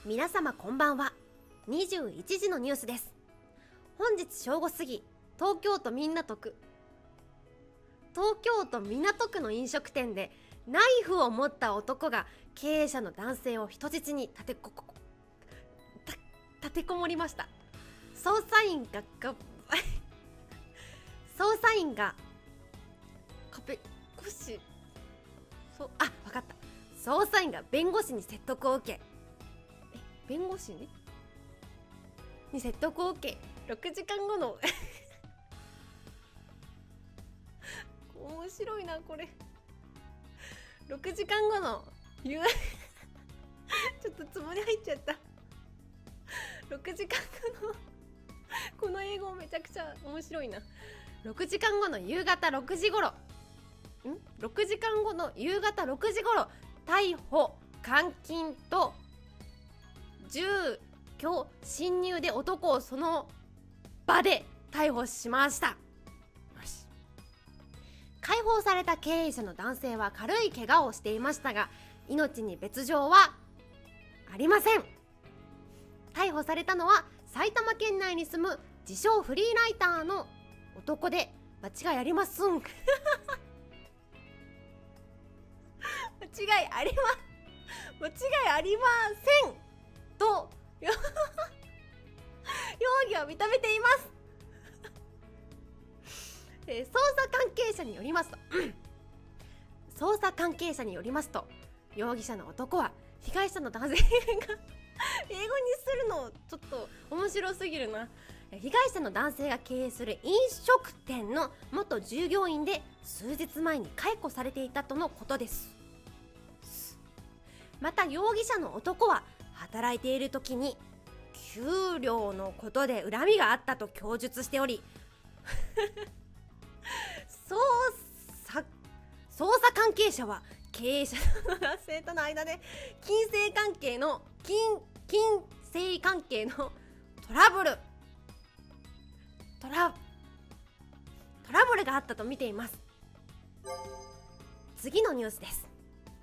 皆様こんばんは。21時のニュースです。本日正午過ぎ、東京都港区の飲食店でナイフを持った男が経営者の男性を人質に立てこもりました。捜査員弁護士に説得を受け6時間後の面白いなこれ。6時間後のちょっとつもり入っちゃった。6時間後のこの英語めちゃくちゃ面白いな。6時間後の夕方6時頃逮捕監禁と住居侵入で男をその場で逮捕しました。よし。解放された経営者の男性は軽い怪我をしていましたが、命に別状はありません。逮捕されたのは埼玉県内に住む自称フリーライターの男で、間違いありますん間違いありませんと容疑を認めています。捜査関係者によりますと、容疑者の男は被害者の男性が英語にするのちょっと面白すぎるな。被害者の男性が経営する飲食店の元従業員で、数日前に解雇されていたとのことです。また容疑者の男は働いている時に給料のことで恨みがあったと供述しており捜査関係者は経営者の男性との間で金銭関係のトラブルがあったと見ています。次のニュースです。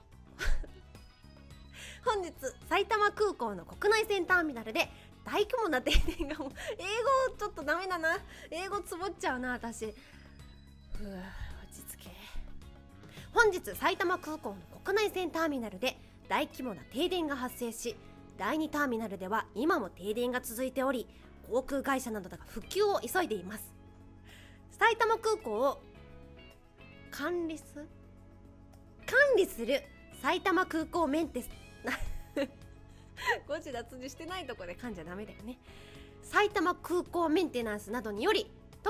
本日埼玉空港の国内線ターミナルで大規模な停電が。英語ちょっとダメだな。英語つぼっちゃうな私。落ち着け。本日埼玉空港の国内線ターミナルで大規模な停電が発生し、第2ターミナルでは今も停電が続いており、航空会社などが復旧を急いでいます。埼玉空港を管理する埼玉空港メンテ誤字脱字してないとこで噛んじゃダメだよね。埼玉空港メンテナンスなどにより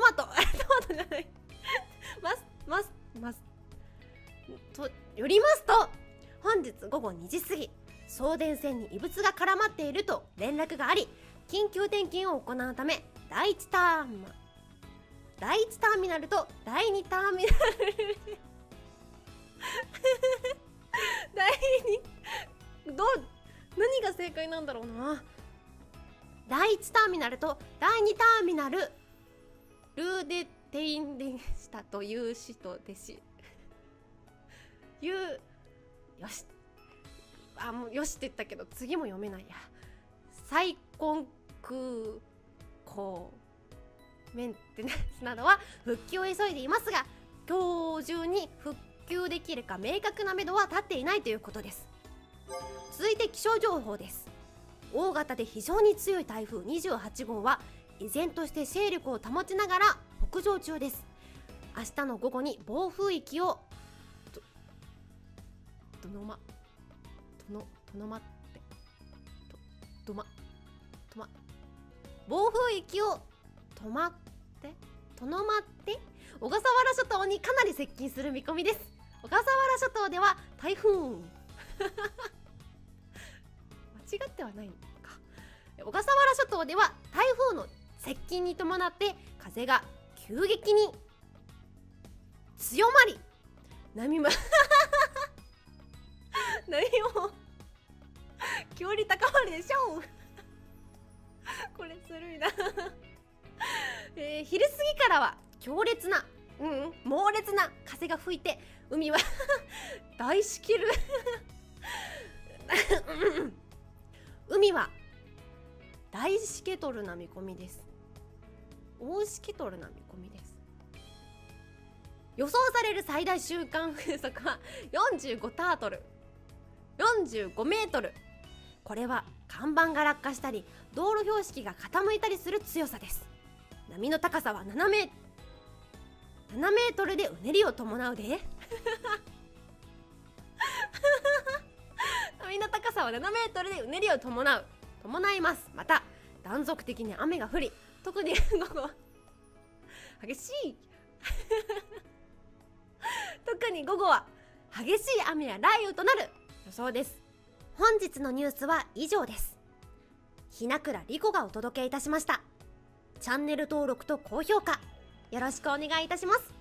本日午後2時過ぎ、送電線に異物が絡まっていると連絡があり、緊急点検を行うため第1ターミナルと第2ターミナル何が正解なんだろうな。第1ターミナルと第2ターミナルで停電したという人でし。よし。もうよしって言ったけど次も読めないや。再コン空港メンテナンスなどは復旧を急いでいますが、今日中に復旧できるか明確な目処は立っていないということです。続いて気象情報です。大型で非常に強い台風28号は依然として勢力を保ちながら北上中です。明日の午後に暴風域をとまって小笠原諸島にかなり接近する見込みです。小笠原諸島では台風間違ってはないのか。小笠原諸島では台風の接近に伴って風が急激に強まり、波も急に高まるでしょうこれずるいな昼過ぎからは猛烈な風が吹いて海は大しきる海は大しけとるな見込みです。大しけとるな見込みです。予想される最大瞬間風速は45タートル、45メートル。これは看板が落下したり道路標識が傾いたりする強さです。波の高さは7メートルでうねりを伴うで波の高さは7メートルでうねりを伴います。また断続的に雨が降り、特に午後激しい特に午後は激しい雨や雷雨となる予想です。本日のニュースは以上です。ひなくらりこがお届けいたしました。チャンネル登録と高評価よろしくお願いいたします。